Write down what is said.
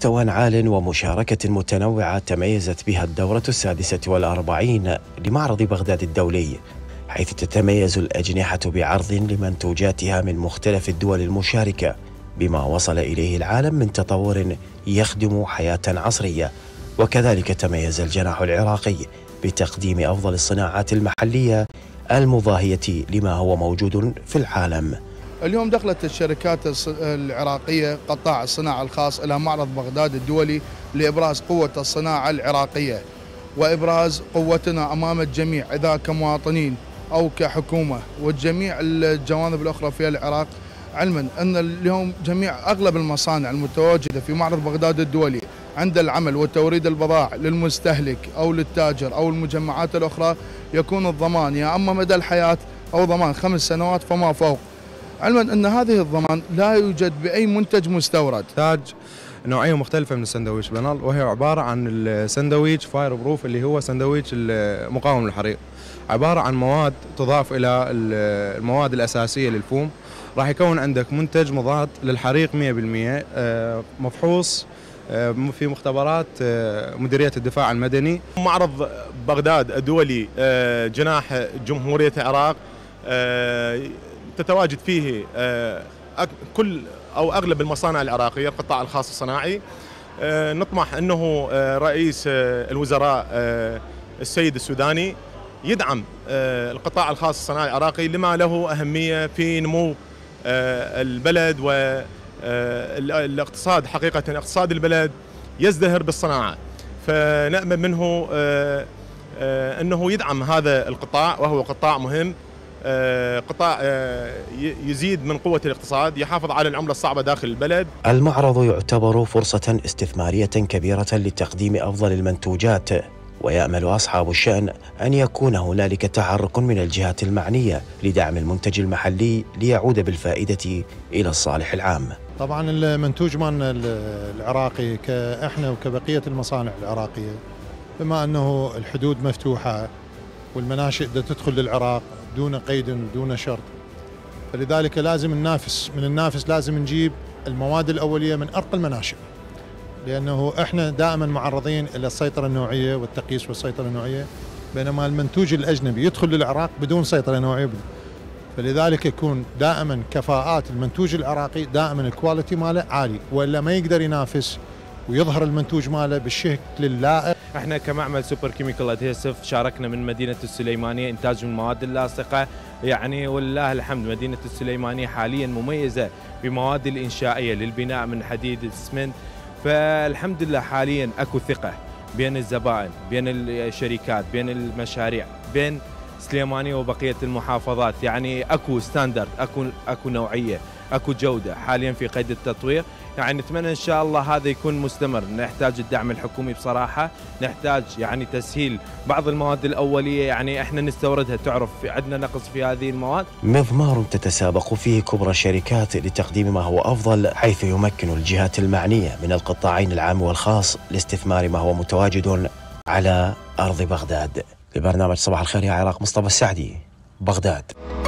مستوى عال ومشاركة متنوعة تميزت بها الدورة 46 لمعرض بغداد الدولي، حيث تتميز الأجنحة بعرض لمنتوجاتها من مختلف الدول المشاركة بما وصل إليه العالم من تطور يخدم حياة عصرية. وكذلك تميز الجناح العراقي بتقديم أفضل الصناعات المحلية المضاهية لما هو موجود في العالم. اليوم دخلت الشركات العراقية قطاع الصناعة الخاص إلى معرض بغداد الدولي لإبراز قوة الصناعة العراقية وإبراز قوتنا أمام الجميع، إذا كمواطنين أو كحكومة والجميع الجوانب الأخرى في العراق، علما أن اليوم جميع أغلب المصانع المتواجدة في معرض بغداد الدولي عند العمل وتوريد البضائع للمستهلك أو للتاجر أو المجمعات الأخرى يكون الضمان يا أما مدى الحياة أو ضمان 5 سنوات فما فوق، علما أن هذه الضمان لا يوجد بأي منتج مستورد. تاج نوعية مختلفة من السندويش بنال، وهي عبارة عن السندويش فاير بروف اللي هو سندويش مقاوم للحريق، عبارة عن مواد تضاف إلى المواد الأساسية للفوم. راح يكون عندك منتج مضاد للحريق 100%، مفحوص في مختبرات مديرية الدفاع المدني. معرض بغداد الدولي جناح جمهورية العراق تتواجد فيه كل أو أغلب المصانع العراقية، القطاع الخاص الصناعي. نطمح أنه رئيس الوزراء السيد السوداني يدعم القطاع الخاص الصناعي العراقي لما له أهمية في نمو البلد والاقتصاد. حقيقة اقتصاد البلد يزدهر بالصناعة، فنأمل منه أنه يدعم هذا القطاع، وهو قطاع مهم، قطاع يزيد من قوة الاقتصاد، يحافظ على العملة الصعبة داخل البلد. المعرض يعتبر فرصة استثمارية كبيرة لتقديم أفضل المنتوجات، ويأمل أصحاب الشأن أن يكون هنالك تحرك من الجهات المعنية لدعم المنتج المحلي ليعود بالفائدة إلى الصالح العام. طبعا المنتوج مالنا العراقي كإحنا وكبقية المصانع العراقية، بما أنه الحدود مفتوحة والمناشئ تدخل للعراق دون قيد دون شرط، فلذلك لازم ننافس لازم نجيب المواد الأولية من أرقى المناشئ، لأنه إحنا دائما معرضين إلى السيطرة النوعية والتقييس والسيطرة النوعية، بينما المنتوج الأجنبي يدخل للعراق بدون سيطرة نوعية، فلذلك يكون دائما كفاءات المنتوج العراقي دائما الكواليتي ماله عالي، وإلا ما يقدر ينافس ويظهر المنتوج ماله بالشكل اللائق. احنا كمعمل سوبر كيميكال ادهيسيف شاركنا من مدينة السليمانية انتاج المواد اللاصقة، يعني ولله الحمد مدينة السليمانية حاليا مميزة بمواد الإنشائية للبناء من حديد الاسمنت، فالحمد لله حاليا اكو ثقة بين الزبائن، بين الشركات، بين المشاريع، بين سليمانية وبقية المحافظات، يعني اكو ستاندرد، اكو نوعية، اكو جودة حاليا في قيد التطوير. يعني نتمنى ان شاء الله هذا يكون مستمر. نحتاج الدعم الحكومي بصراحة، نحتاج يعني تسهيل بعض المواد الأولية، يعني احنا نستوردها، تعرف عندنا نقص في هذه المواد. مضمار تتسابق فيه كبرى الشركات لتقديم ما هو أفضل، حيث يمكن الجهات المعنية من القطاعين العام والخاص لاستثمار ما هو متواجد على أرض بغداد. لبرنامج صباح الخير يا عراق، مصطفى السعدي، بغداد.